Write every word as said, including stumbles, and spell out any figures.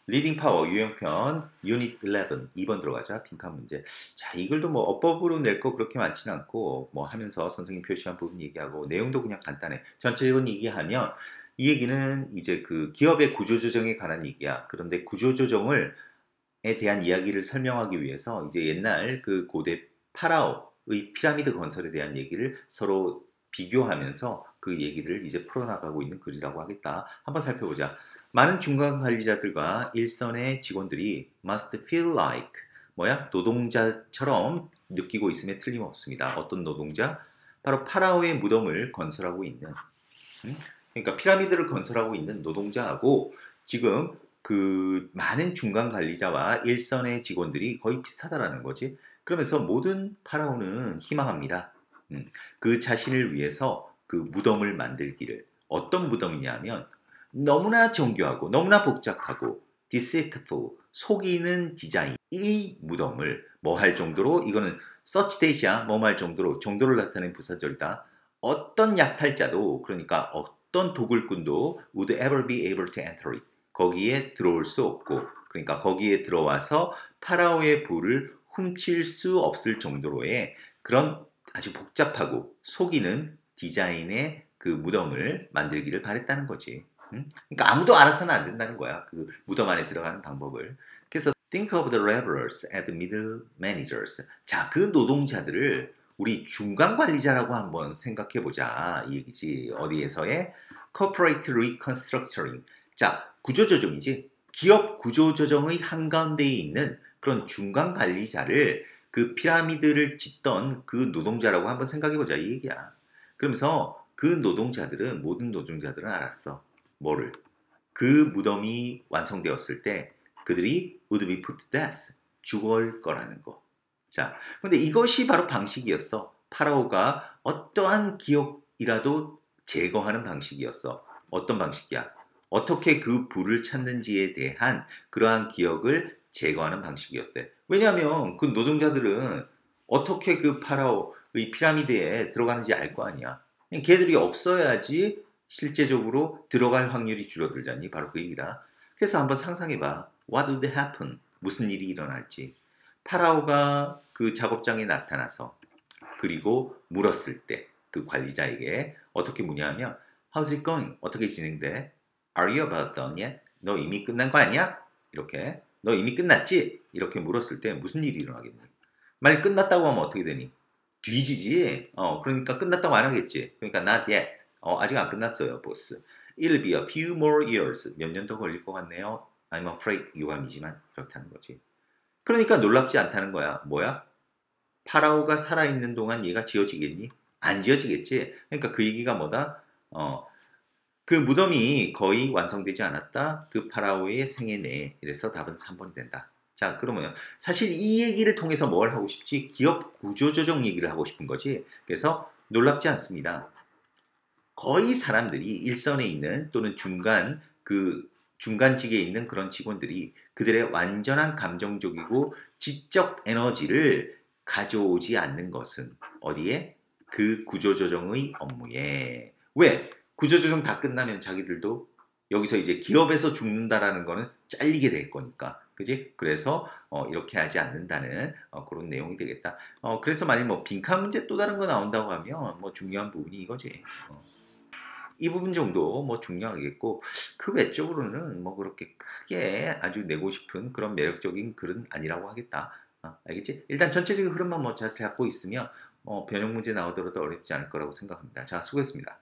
리딩 파워 유형편 유닛 일레븐 이 번 들어가자. 빈칸 문제. 자, 이 글도 뭐 어법으로 낼 거 그렇게 많지는 않고 뭐 하면서 선생님 표시한 부분 얘기하고 내용도 그냥 간단해. 전체적인 얘기하면 이 얘기는 이제 그 기업의 구조조정에 관한 얘기야. 그런데 구조조정을 에 대한 이야기를 설명하기 위해서 이제 옛날 그 고대 파라오의 피라미드 건설에 대한 얘기를 서로 비교하면서 그 얘기를 이제 풀어나가고 있는 글이라고 하겠다. 한번 살펴보자. 많은 중간 관리자들과 일선의 직원들이 must feel like 뭐야? 노동자처럼 느끼고 있음에 틀림없습니다. 어떤 노동자? 바로 파라오의 무덤을 건설하고 있는 음? 그러니까 피라미드를 건설하고 있는 노동자하고 지금 그 많은 중간 관리자와 일선의 직원들이 거의 비슷하다라는 거지. 그러면서 모든 파라오는 희망합니다. 음, 그 자신을 위해서 그 무덤을 만들기를. 어떤 무덤이냐면 너무나 정교하고 너무나 복잡하고 deceitful, 속이는 디자인. 이 무덤을 뭐 할 정도로 이거는 such that이야. 뭐 할 정도로 정도를 나타낸 부사절이다. 어떤 약탈자도 그러니까 어떤 도굴꾼도 would ever be able to enter it. 거기에 들어올 수 없고 그러니까 거기에 들어와서 파라오의 부를 훔칠 수 없을 정도로의 그런 아주 복잡하고 속이는 디자인의 그 무덤을 만들기를 바랬다는 거지. 응? 그러니까 아무도 알아서는 안 된다는 거야. 그 무덤 안에 들어가는 방법을. 그래서 think of the laborers and the middle managers. 자, 그 노동자들을 우리 중간 관리자라고 한번 생각해 보자. 이 얘기지. 어디에서의 corporate reconstructing. 자, 구조조정이지. 기업 구조조정의 한가운데에 있는 그런 중간 관리자를 그 피라미드를 짓던 그 노동자라고 한번 생각해 보자. 이 얘기야. 그러면서 그 노동자들은 모든 노동자들은 알았어. 뭐를? 그 무덤이 완성되었을 때 그들이 would be put to death. 죽을 거라는 거. 자, 근데 이것이 바로 방식이었어. 파라오가 어떠한 기억이라도 제거하는 방식이었어. 어떤 방식이야? 어떻게 그 불을 찾는지에 대한 그러한 기억을 제거하는 방식이었대. 왜냐하면 그 노동자들은 어떻게 그 파라오의 피라미드에 들어가는지 알 거 아니야. 걔들이 없어야지 실제적으로 들어갈 확률이 줄어들잖니. 바로 그 얘기다. 그래서 한번 상상해봐. What would happen? 무슨 일이 일어날지. 파라오가 그 작업장에 나타나서 그리고 물었을 때 그 관리자에게 어떻게 묻냐면 How's it going? 어떻게 진행돼? Are you about done yet? 너 이미 끝난 거 아니야? 이렇게 너 이미 끝났지? 이렇게 물었을 때 무슨 일이 일어나겠니? 만약 끝났다고 하면 어떻게 되니? 뒤지지. 어, 그러니까 끝났다고 안 하겠지. 그러니까 not yet. 어, 아직 안 끝났어요, 보스. It'll be a few more years. 몇 년 더 걸릴 것 같네요. I'm afraid. 유감이지만 그렇게 하는 거지. 그러니까 놀랍지 않다는 거야. 뭐야? 파라오가 살아있는 동안 얘가 지어지겠니? 안 지어지겠지. 그러니까 그 얘기가 뭐다? 어, 그 무덤이 거의 완성되지 않았다. 그 파라오의 생애 내에. 이래서 답은 삼 번이 된다. 자, 그러면 사실 이 얘기를 통해서 뭘 하고 싶지? 기업 구조조정 얘기를 하고 싶은 거지. 그래서 놀랍지 않습니다. 거의 사람들이 일선에 있는 또는 중간 그 중간직에 있는 그런 직원들이 그들의 완전한 감정적이고 지적 에너지를 가져오지 않는 것은 어디에? 그 구조조정의 업무에. 왜? 구조조정 다 끝나면 자기들도 여기서 이제 기업에서 죽는다라는 거는 잘리게 될 거니까. 그지? 그래서 어, 이렇게 하지 않는다는 어, 그런 내용이 되겠다. 어, 그래서 만약 뭐 빈칸 문제 또 다른 거 나온다고 하면 뭐 중요한 부분이 이거지. 어. 이 부분 정도 뭐 중요하겠고 그 외적으로는 뭐 그렇게 크게 아주 내고 싶은 그런 매력적인 글은 아니라고 하겠다. 어, 알겠지? 일단 전체적인 흐름만 뭐 잘 잡고 있으면 어, 변형 문제 나오더라도 어렵지 않을 거라고 생각합니다. 자, 수고했습니다.